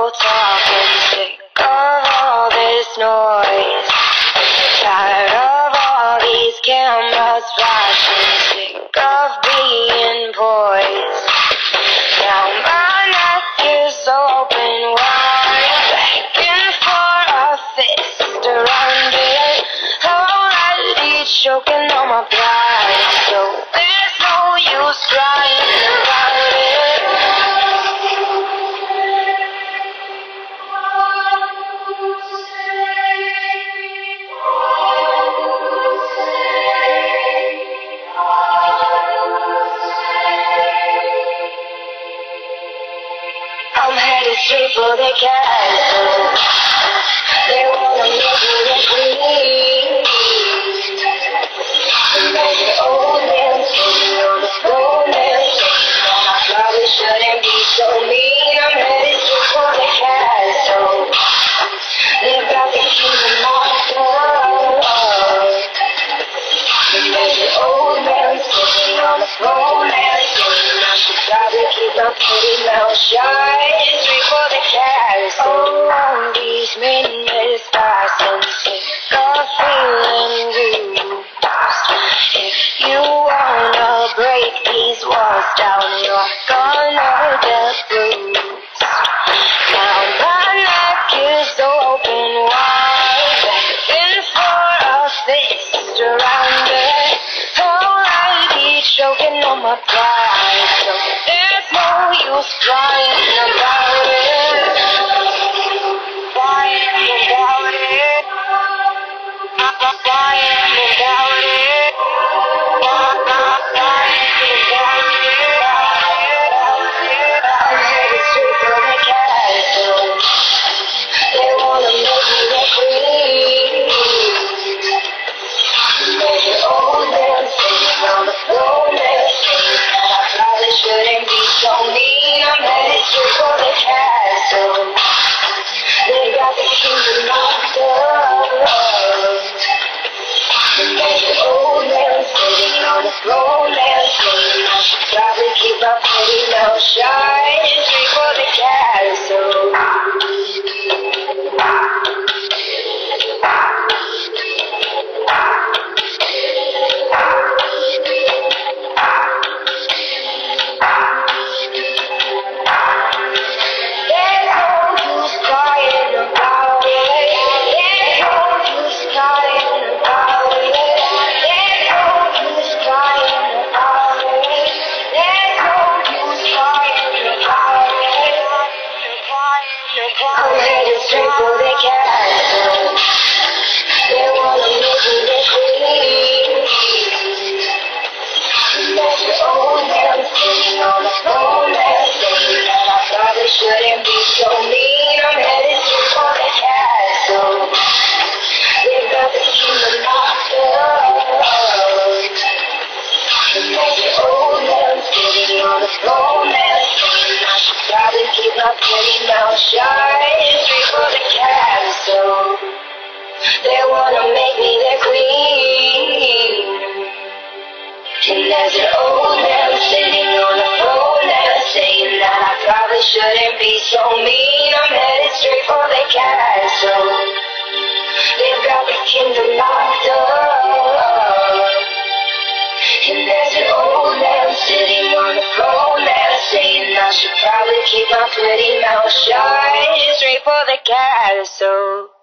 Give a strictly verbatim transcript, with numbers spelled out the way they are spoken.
people talking, sick of all this noise. Tired of all these cameras flashing, sick of being poised. Now my neck is open wide, begging for a fist around it. Already choking on my pride, so there's no use crying about it. I'm headed straight for the castle. They wanna make me the queen. And there's an old man sitting on the throne there saying that I probably shouldn't be so mean. I'm headed straight for the castle. They've got the kingdom locked up. And there's an old man sitting on the throne there saying I should probably keep my pretty mouth shut. Straight for the castle. Oh, these minutes passing, sick of feeling used. If you wanna break these walls down, you're gonna get bruised. Now my neck is open wide, begging for a fist around it. Already choking on my pride, so there's no use crying about it. Crying about it. Crying about it. I'm headed straight for the castle. They wanna make me the queen. There's an old man sitting on the throne there saying that I probably shouldn't be so mean. I'm headed straight for the castle. They got the kingdom locked up. And there's an old man sitting on the throne there saying I should probably keep my pretty mouth shut. Straight for the castle. There's no use crying about it. There's no use crying about it. There's no use crying about it. There's no use crying about it. I'm headed straight for the castle. They wanna make me the queen. And there's an old man sitting on the throne there saying that I probably shouldn't be so mean. I'm headed straight for the castle. They've got the kingdom locked up. And there's an old man sitting on the throne there saying I should probably keep my pretty mouth shut. Straight for the castle. They wanna make me their queen. And there's an old man sitting on the throne there saying that I probably shouldn't be so mean. I'm headed straight for the castle. They've got the kingdom locked up. And there's an old man sitting on the throne there saying I should probably keep my pretty mouth shut. Straight for the castle.